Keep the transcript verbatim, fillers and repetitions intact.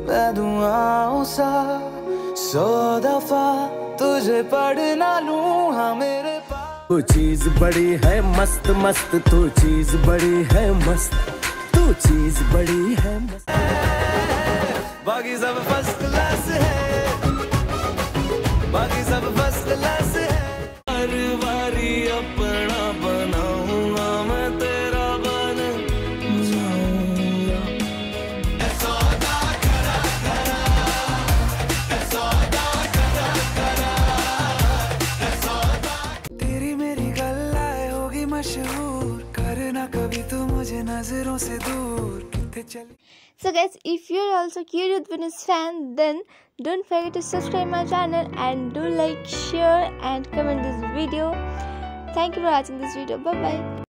मैं दुआओं सा सौ दफा तुझे पढ़ ना लूं। हाँ मेरे पास तू चीज बड़ी है मस्त मस्त, तू चीज बड़ी है मस्त, तू चीज बड़ी है मस्त। बाकी सब फर्स्ट क्लास है, बाकी सब फर्स्ट क्लास है। हर बारी अपना बनाऊंगा मैं तेरा बन जाऊंगा। सौदा करा करा, सौदा करा करा, सौदा। तेरी मेरी गल्लाए होगी मशहूर, करना कभी तू मुझे नजरों से दूर। So guys, if you're also curious Venus fan, then don't forget to subscribe my channel and do like, share and comment this video. Thank you for watching this video. Bye bye.